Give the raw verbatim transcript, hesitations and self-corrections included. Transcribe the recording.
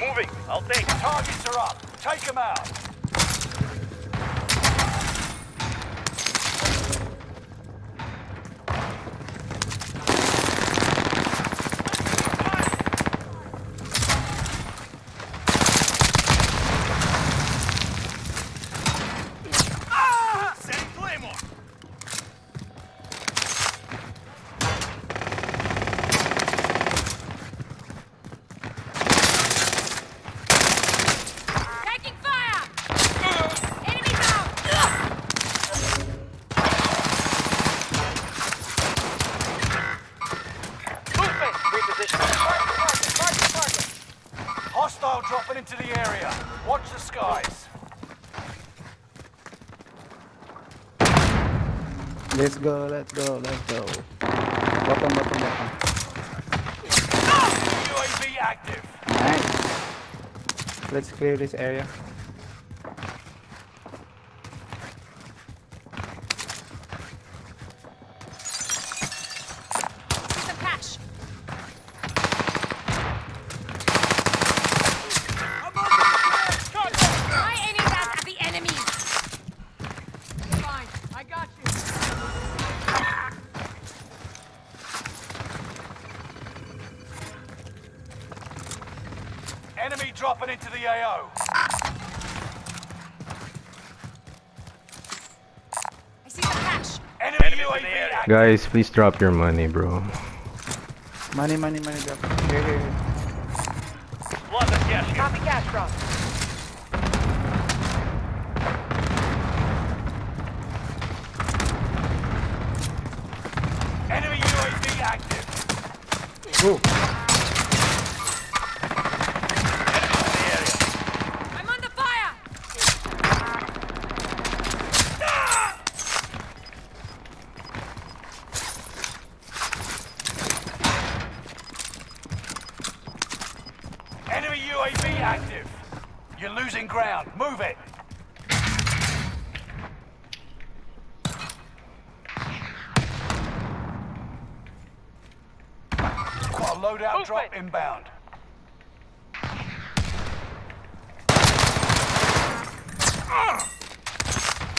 Moving. I'll take it. Targets are up. Take them out. Hostile dropping into the area. Watch the skies. Let's go, let's go, let's go. Bottom, bottom, bottom. U A V active. Nice. Let's clear this area. Enemy dropping into the A O. I see the cash. Enemy Enemies U A V in the area. active. Guys, please drop your money, bro. Money, money, money, drop. Here, here, here. London, cash here. Copy cash drop. Enemy U A V active. Go. I'm under fire. Enemy U A V active. You're losing ground. Move it. Got a loadout drop inbound. Ah!